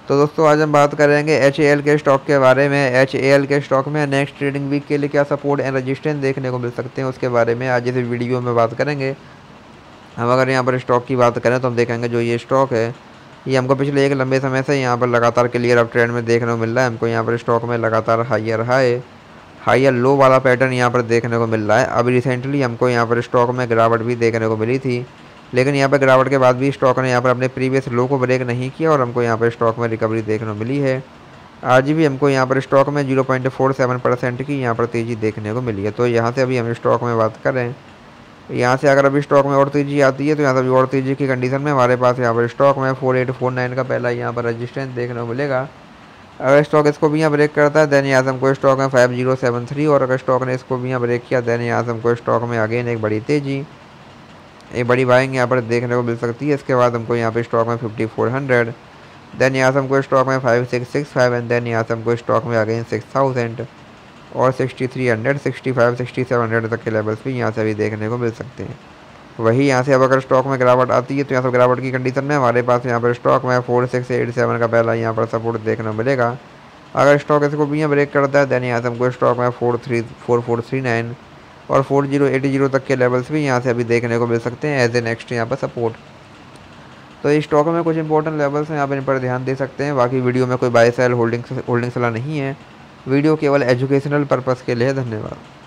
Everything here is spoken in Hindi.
तो दोस्तों आज हम बात करेंगे HAL के स्टॉक के बारे में। HAL के स्टॉक में नेक्स्ट ट्रेडिंग वीक के लिए क्या सपोर्ट एंड रेजिस्टेंस देखने को मिल सकते हैं, उसके बारे में आज इस वीडियो में बात करेंगे। हम अगर यहाँ पर स्टॉक की बात करें तो हम देखेंगे जो ये स्टॉक है ये हमको पिछले एक लंबे समय से यहाँ पर लगातार क्लियर अप ट्रेंड में देखने को मिल रहा है। हमको यहाँ पर स्टॉक में लगातार हायर लो वाला पैटर्न यहाँ पर देखने को मिल रहा है। अभी रिसेंटली हमको यहाँ पर स्टॉक में गिरावट भी देखने को मिली थी, लेकिन यहाँ पर गिरावट के बाद भी स्टॉक ने यहाँ पर अपने प्रीवियस लो को ब्रेक नहीं किया और हमको यहाँ पर स्टॉक में रिकवरी देखने को मिली है। आज भी हमको यहाँ पर स्टॉक में 0.47% की यहाँ पर तेज़ी देखने को मिली है। तो यहाँ से अभी हम स्टॉक में बात करें, यहाँ से अगर अभी स्टॉक में और तेज़ी आती है तो यहाँ से अभी और तेज़ी की कंडीशन में हमारे पास यहाँ पर स्टॉक में 4849 का पहला यहाँ पर रजिस्टेंस देखने को मिलेगा। अगर स्टॉक इसको भी यहाँ ब्रेक करता है देन यहाँ से हमको स्टॉक में 5073, और अगर स्टॉक ने इसको भी यहाँ ब्रेक किया देन यहाँ से हमको स्टॉक में अगेन एक बड़ी बाइंग यहाँ पर देखने को मिल सकती है। इसके बाद हमको यहाँ पर स्टॉक में 5400, देन यहाँ से हमको स्टॉक में 5665 एंड देन यहाँ से हमको स्टॉक में अगेन 6000 और 6300, 65, 6700 तक के लेवल्स भी यहाँ से अभी देखने को मिल सकते हैं। वही यहाँ से अब अगर स्टॉक में गिरावट आती है तो यहाँ से गिरावट की कंडीशन में हमारे पास यहाँ पर स्टॉक में 4687 का पहला यहाँ पर सपोर्ट देखने को मिलेगा। अगर स्टॉक इसको भी यहाँ ब्रेक करता है देन यहाँ से हमको स्टॉक में 4439 और 4080 तक के लेवल्स भी यहाँ से अभी देखने को मिल सकते हैं एज ए नेक्स्ट यहाँ पर सपोर्ट। तो इस स्टॉक में कुछ इंपॉर्टेंट लेवल्स हैं, आप इन पर ध्यान दे सकते हैं। बाकी वीडियो में कोई बाय सेल होल्डिंग सलाह नहीं है, वीडियो केवल एजुकेशनल पर्पज़ के लिए। धन्यवाद।